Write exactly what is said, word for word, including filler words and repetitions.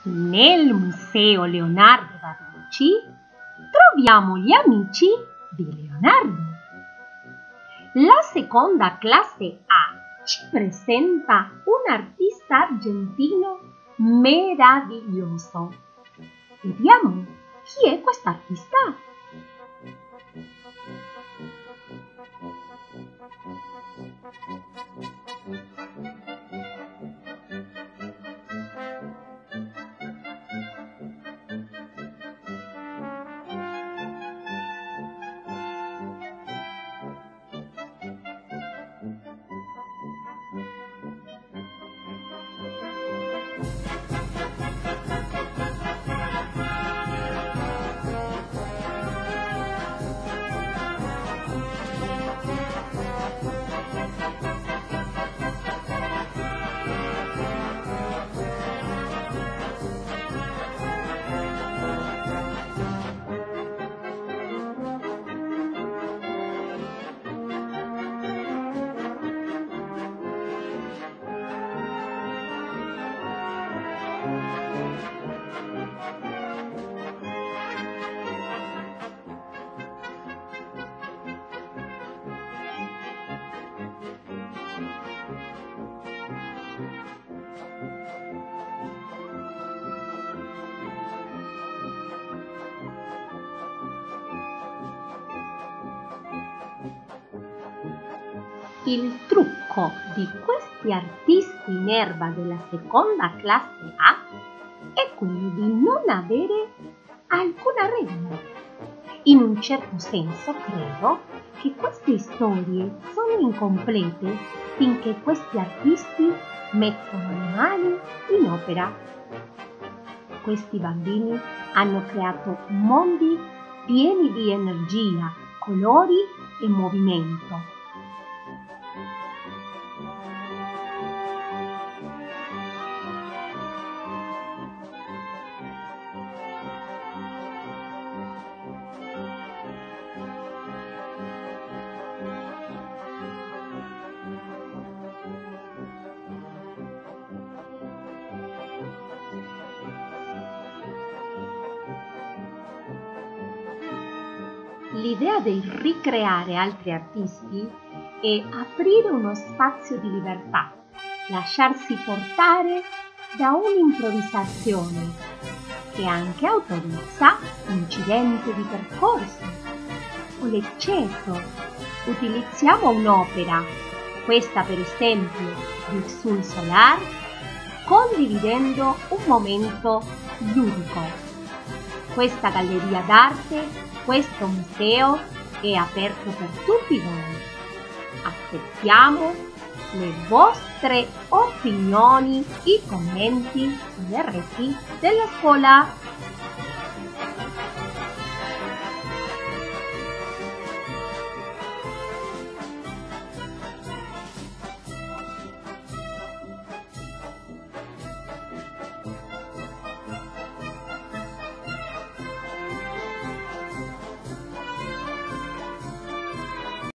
Nel Museo Leonardo da Vinci troviamo gli amici di Leonardo. La seconda classe A ci presenta un artista argentino meraviglioso. Vediamo chi è quest'artista. Il trucco di questi artisti in erba della seconda classe A è quello di non avere alcuna regola. In un certo senso credo che queste storie sono incomplete finché questi artisti mettono le mani in opera. Questi bambini hanno creato mondi pieni di energia, colori e movimento. L'idea di ricreare altri artisti è aprire uno spazio di libertà, lasciarsi portare da un'improvvisazione che anche autorizza l'incidente di percorso o l'eccesso. Utilizziamo un'opera, questa per esempio di Sul Solar, condividendo un momento ludico. Questa galleria d'arte, questo museo è aperto per tutti voi. Aspettiamo le vostre opinioni e commenti sulle reti della scuola.